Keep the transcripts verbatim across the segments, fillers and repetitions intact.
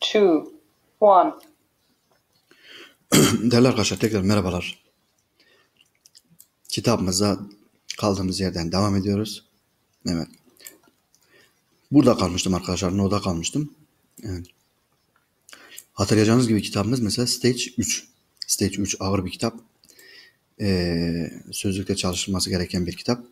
two, one. Değerli arkadaşlar, tekrar merhabalar. Kitabımıza kaldığımız yerden devam ediyoruz. Evet. Burada kalmıştım arkadaşlar. No'da kalmıştım. Evet. Hatırlayacağınız gibi kitabımız mesela Stage üç. Stage üç ağır bir kitap. Ee, sözlükte çalışılması gereken bir kitap.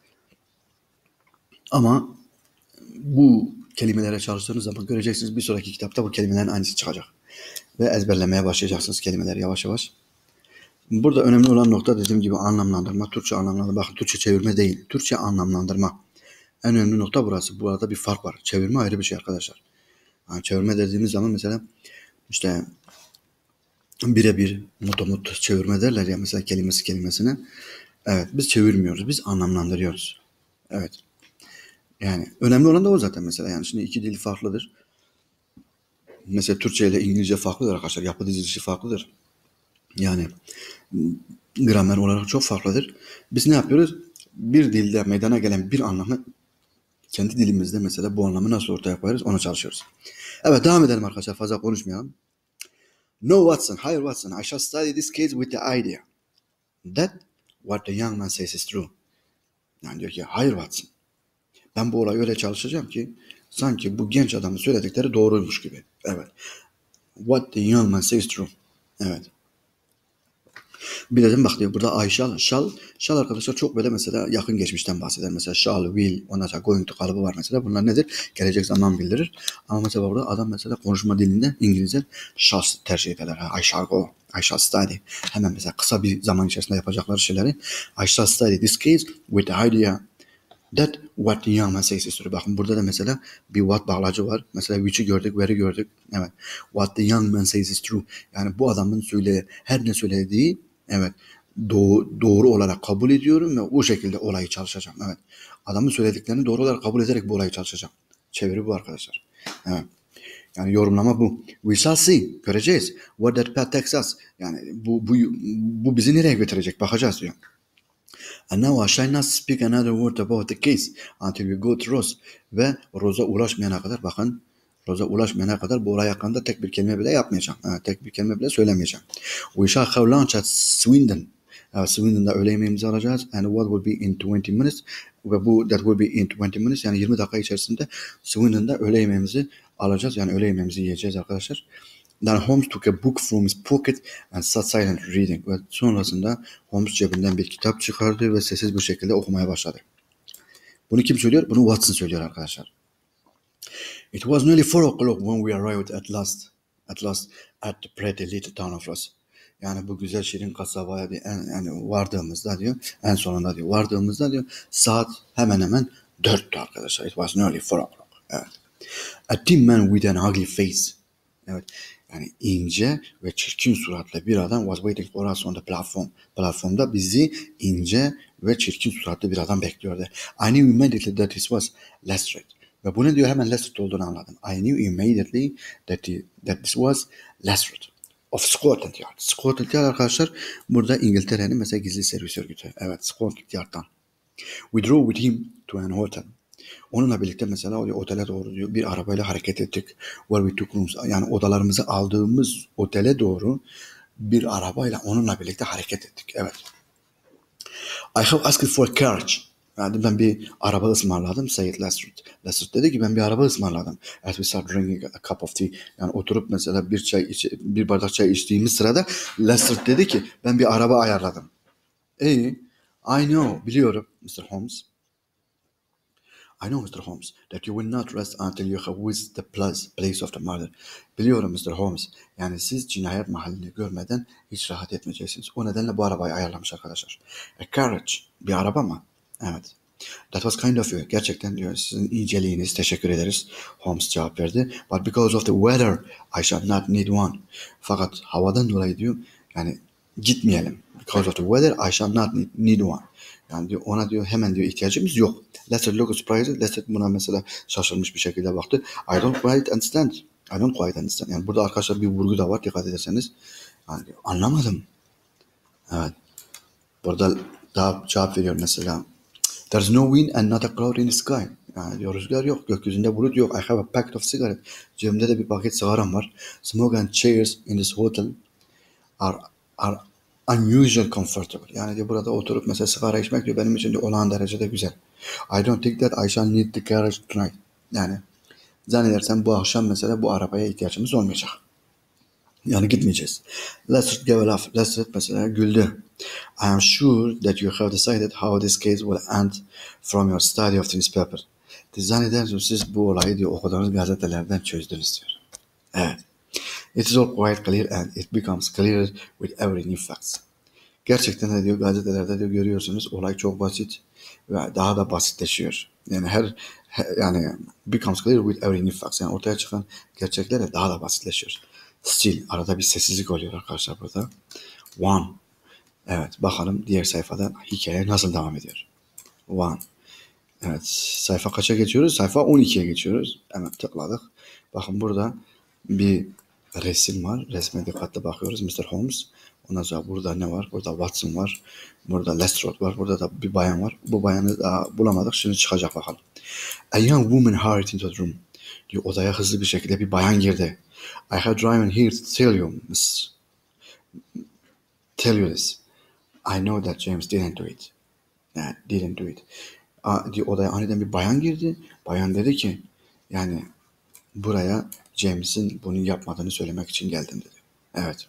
Ama bu kelimelere çalıştığınız zaman göreceksiniz bir sonraki kitapta bu kelimelerin aynısı çıkacak. Ve ezberlemeye başlayacaksınız kelimeleri yavaş yavaş. Burada önemli olan nokta dediğim gibi anlamlandırma, Türkçe anlamlandırma. Bakın Türkçe çevirme değil, Türkçe anlamlandırma. En önemli nokta burası. Bu arada bir fark var. Çevirme ayrı bir şey arkadaşlar. Yani çevirme dediğimiz zaman mesela işte birebir mutamut çevirme derler ya mesela kelimesi kelimesine. Evet, biz çevirmiyoruz, biz anlamlandırıyoruz. Evet. Yani önemli olan da o zaten mesela. Yani şimdi iki dil farklıdır. Mesela Türkçe ile İngilizce farklıdır arkadaşlar. Yapı dizilişi farklıdır. Yani gramer olarak çok farklıdır. Biz ne yapıyoruz? Bir dilde meydana gelen bir anlamı kendi dilimizde mesela bu anlamı nasıl ortaya koyarız ona çalışıyoruz. Evet, devam edelim arkadaşlar, fazla konuşmayalım. No Watson, hayır Watson, I shall study this case with the idea that what the young man says is true. Yani diyor ki hayır Watson, ben bu olayı öyle çalışacağım ki sanki bu genç adamın söyledikleri doğruymuş gibi. Evet. What the young man says is true. Evet. Bir dedim bak diyor burada I shall, shall, shall arkadaşlar çok böyle mesela yakın geçmişten bahseder. Mesela shall, will, ondan sonra going to kalıbı var mesela. Bunlar nedir? Gelecek zaman bildirir. Ama mesela burada adam mesela konuşma dilinde İngilizce shall tercih ederler. I shall go, I shall study. Hemen mesela kısa bir zaman içerisinde yapacakları şeyleri I shall study this case with the idea that what the young man says is true. Bakın burada da mesela bir what bağlacı var. Mesela which'i gördük, where'i gördük. Evet. What the young man says is true. Yani bu adamın söyle her ne söylediği evet doğru, doğru olarak kabul ediyorum ve o şekilde olayı çalışacağım. Evet. Adamın söylediklerini doğru olarak kabul ederek bu olayı çalışacağım. Çeviri bu arkadaşlar. Evet. Yani yorumlama bu. We shall see. Göreceğiz. What that path takes us. Yani bu, bu, bu bizi nereye götürecek? Bakacağız diyor. And now I shall not speak another word about the case until we go to Rose. Ve Rose'a ulaşmayana kadar bakın Rose'a ulaşmayana kadar bu olay hakkında tek bir kelime bile yapmayacağım. Ha, tek bir kelime bile söylemeyeceğim. We shall have lunch at Swindon. Evet, Swindon'da öğle yemeğimizi alacağız. And what will be in twenty minutes. Ve bu that will be in twenty minutes. Yani yirmi dakika içerisinde Swindon'da öğle yemeğimizi alacağız. Yani öğle yemeğimizi yiyeceğiz arkadaşlar. Then Holmes took a book from his pocket and sat silent reading. Ve sonrasında Holmes cebinden bir kitap çıkardı ve sessiz bir şekilde okumaya başladı. Bunu kim söylüyor? Bunu Watson söylüyor arkadaşlar. It was nearly four o'clock when we arrived at last, at last at the pretty little town of Ross. Yani bu güzel şirin kasabaya diyor, en, yani vardığımızda diyor, en sonunda diyor, vardığımızda diyor, saat hemen hemen dörttü arkadaşlar. It was nearly four o'clock. Evet. A thin man with an ugly face. Evet. Yani ince ve çirkin suratlı bir adam was waiting for us on the platform. Platformda bizi ince ve çirkin suratlı bir adam bekliyordu. I knew immediately that this was Lestrade. Ve bunu diyor hemen Lestrade olduğunu anladım. I knew immediately that, the, that this was Lestrade of Scotland Yard. Scotland Yard arkadaşlar burada İngiltere'nin mesela gizli servis örgütü. Evet, Scotland Yard'dan. We drove with him to an hotel. Onunla birlikte mesela otele doğru diyor bir arabayla hareket ettik. Where we took rooms. Yani odalarımızı aldığımız otele doğru bir arabayla onunla birlikte hareket ettik. Evet. I have asked for a carriage. Yani ben bir araba ısmarladım. Said Lestrade. Lestrade dedi ki ben bir araba ısmarladım. As we start drinking a cup of tea. Yani oturup mesela bir çay bir bardak çay içtiğimiz sırada Lestrade dedi ki ben bir araba ayarladım. İyi. I know. Biliyorum mister Holmes. I know mister Holmes that you will not rest until you have visited the place, place of the murder. Biliyorum mister Holmes. Yani siz cinayet mahallini görmeden hiç rahat etmeyeceksiniz. O nedenle bu arabayı ayarlamış arkadaşlar. A carriage. Bir araba mı? Evet. That was kind of you. Gerçekten diyor sizin inceliğiniz. Teşekkür ederiz. Holmes cevap verdi. But because of the weather I shall not need one. Fakat havadan dolayı diyor yani gitmeyelim. Because of the weather I shall not need, need one. Yani diyor ona diyor hemen diyor ihtiyacımız yok. Leicester looked surprised. Leicester buna mesela şaşırmış bir şekilde baktı. I don't quite understand. I don't quite understand. Yani burada arkadaşlar bir vurgu da var dikkat ederseniz. Yani anlamadım. Evet. Burada daha cevap veriyor mesela. There's no wind and not a cloud in the sky. Yani diyor rüzgar yok, gökyüzünde bulut yok. I have a packet of cigarette. Cebimde de bir paket sigaram var. Smoke and chairs in this hotel are, are unusual comfortable. Yani diyor burada oturup mesela sigara içmek diyor benim için diyor olağan derecede güzel. I don't think that I shall need the garage tonight. Yani zannedersem bu akşam mesela bu arabaya ihtiyacımız olmayacak. Yani gitmeyeceğiz. Lester gave a laugh. Lester mesela güldü. I am sure that you have decided how this case will end from your study of the newspaper. Zannedersem siz bu olayı diyor okuduğunuz gazetelerden çözdünüz diyor. Evet. It is all quite clear and it becomes clearer with every new fact. Gerçekten de diyor gazetelerde diyor görüyorsunuz olay çok basit ve daha da basitleşiyor. Yani her, her yani becomes clear with every new fact. Yani ortaya çıkan gerçekler de daha da basitleşiyor. Still arada bir sessizlik oluyor arkadaşlar burada. One. Evet bakalım diğer sayfada hikaye nasıl devam ediyor. One. Evet sayfa kaça geçiyoruz? Sayfa on ikiye geçiyoruz. Hemen tıkladık. Bakın burada bir resim var. Resme dikkatli bakıyoruz. mister Holmes. Ondan sonra burada ne var? Burada Watson var. Burada Lestrade var. Burada da bir bayan var. Bu bayanı daha bulamadık. Şimdi çıkacak bakalım. A young woman hurried into the room. Diyor, odaya hızlı bir şekilde bir bayan girdi. I have driven here to tell you, miss. Tell you this. I know that James didn't do it. Yani didn't do it. A, diyor, odaya aniden bir bayan girdi. Bayan dedi ki yani buraya James'in bunu yapmadığını söylemek için geldim dedi. Evet.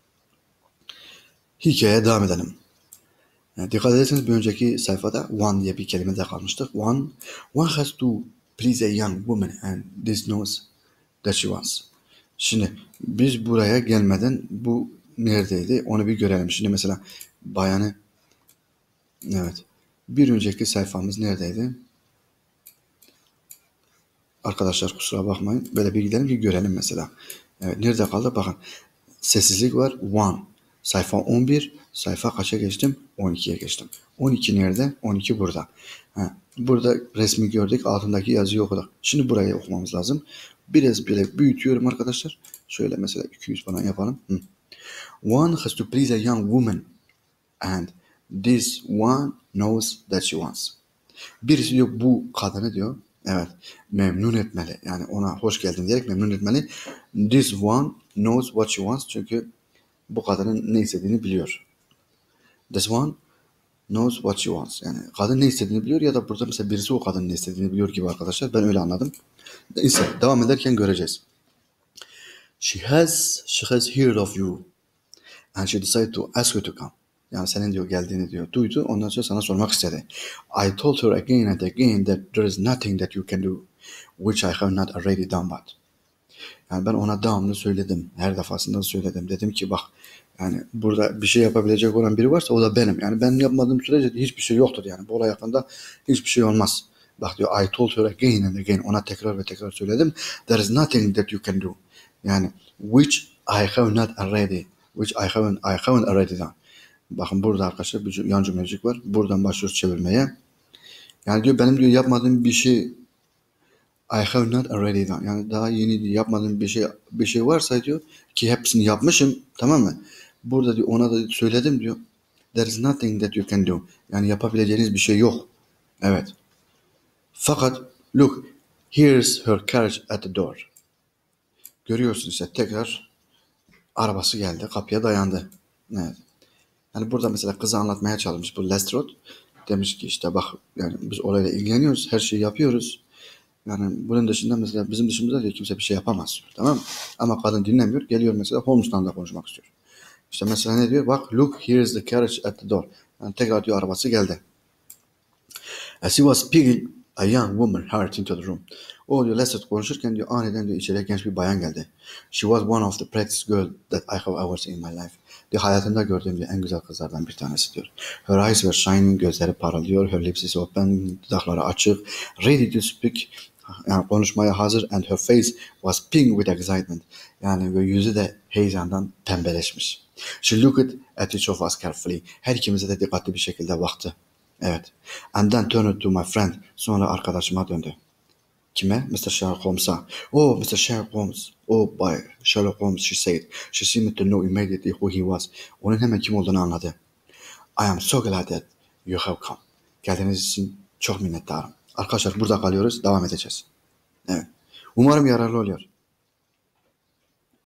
Hikayeye devam edelim. Yani dikkat ederseniz bir önceki sayfada one diye bir kelime de kalmıştık. One, one has to please a young woman and this knows that she wants. Şimdi biz buraya gelmeden bu neredeydi onu bir görelim. Şimdi mesela bayanı evet bir önceki sayfamız neredeydi? Arkadaşlar kusura bakmayın. Böyle bir gidelim ki görelim mesela. Evet, nerede kaldı? Bakın. Sessizlik var. One. Sayfa on bir. Sayfa kaça geçtim? on ikiye geçtim. on iki nerede? on iki burada. Ha, burada resmi gördük. Altındaki yazıyı okuduk. Şimdi burayı okumamız lazım. Biraz bile büyütüyorum arkadaşlar. Şöyle mesela iki yüz falan yapalım. Hı. One has to please a young woman. And this one knows that she wants. Birisi diyor bu kadını diyor evet memnun etmeli. Yani ona hoş geldin diyerek memnun etmeli. This one knows what she wants. Çünkü bu kadının ne istediğini biliyor. This one knows what she wants. Yani kadın ne istediğini biliyor ya da burada mesela birisi o kadının ne istediğini biliyor gibi arkadaşlar. Ben öyle anladım. Neyse devam ederken göreceğiz. She has, she has heard of you. And she decided to ask you to come. Yani senin diyor geldiğini diyor duydu. Ondan sonra sana sormak istedi. I told her again and again that there is nothing that you can do which I have not already done but. Yani ben ona devamlı söyledim. Her defasında söyledim. Dedim ki bak yani burada bir şey yapabilecek olan biri varsa o da benim. Yani ben yapmadığım sürece hiçbir şey yoktur yani. Bu olay hakkında hiçbir şey olmaz. Bak diyor I told her again and again. Ona tekrar ve tekrar söyledim. There is nothing that you can do. Yani which I have not already. Which I haven't, I haven't already done. Bakın burada arkadaşlar bir yan cümlecik var. Buradan başlıyoruz çevirmeye. Yani diyor benim diyor yapmadığım bir şey I have not already done. Yani daha yeni yapmadığım bir şey bir şey varsa diyor ki hepsini yapmışım tamam mı? Burada diyor ona da söyledim diyor. There is nothing that you can do. Yani yapabileceğiniz bir şey yok. Evet. Fakat look here's her carriage at the door. Görüyorsunuz işte tekrar arabası geldi kapıya dayandı. Evet. Yani burada mesela kızı anlatmaya çalışmış bu Lestrade. Demiş ki işte bak yani biz olayla ilgileniyoruz. Her şeyi yapıyoruz. Yani bunun dışında mesela bizim dışımızda diyor kimse bir şey yapamaz. Tamam mı? Ama kadın dinlemiyor. Geliyor mesela Holmes'tan da konuşmak istiyor. İşte mesela ne diyor? Bak look here is the carriage at the door. Yani tekrar diyor arabası geldi. As he was speaking a young woman hurried into the room. O diyor Lestrade konuşurken diyor aniden diyor içeriye genç bir bayan geldi. She was one of the prettiest girls that I have ever seen in my life. Diyor hayatımda gördüğüm diyor, en güzel kızlardan bir tanesi diyor. Her eyes were shining, gözleri parlıyor, her lips is open, dudakları açık, ready to speak, yani konuşmaya hazır and her face was pink with excitement. Yani böyle yüzü de heyecandan pembeleşmiş. She looked at each of us carefully. Her ikimize de dikkatli bir şekilde baktı. Evet. And then turned to my friend. Sonra arkadaşıma döndü. Kime? mister Sherlock Holmes'a. Oh, mister Sherlock Holmes. Oh, by Sherlock Holmes, she said. She seemed to know immediately who he was. Onun hemen kim olduğunu anladı. I am so glad that you have come. Geldiğiniz için çok minnettarım. Arkadaşlar burada kalıyoruz. Devam edeceğiz. Evet. Umarım yararlı oluyor.